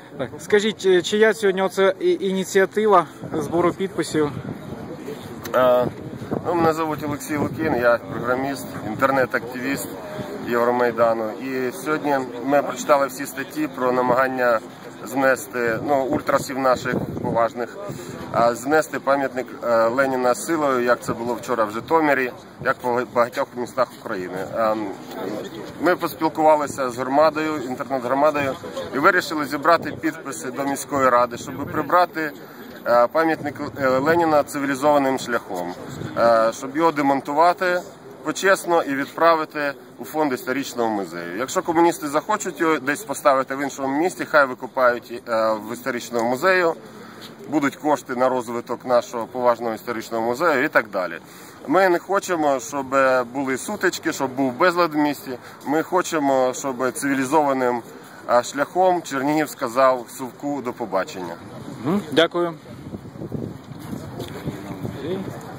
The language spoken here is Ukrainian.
Так, скажіть, чия сьогодні оце ініціатива збору підписів? Мене звуть Олексій Лукін, я програміст, інтернет-активіст Євромайдану. І сьогодні ми прочитали всі статті про намагання знести, ультрасів наших поважних, знести пам'ятник Леніна силою, як це було вчора в Житомирі, як в багатьох містах України. Ми поспілкувалися з громадою, інтернет-громадою і вирішили зібрати підписи до міської ради, щоб прибрати пам'ятник Леніна цивілізованим шляхом, щоб його демонтувати почесно і відправити у фонд історичного музею. Якщо комуністи захочуть його десь поставити в іншому місті, хай викопають в історичному музею, будуть кошти на розвиток нашого поважного історичного музею і так далі. Ми не хочемо, щоб були сутички, щоб був безлад в місті. Ми хочемо, щоб цивілізованим шляхом Чернігів сказав Совку до побачення. Дякую.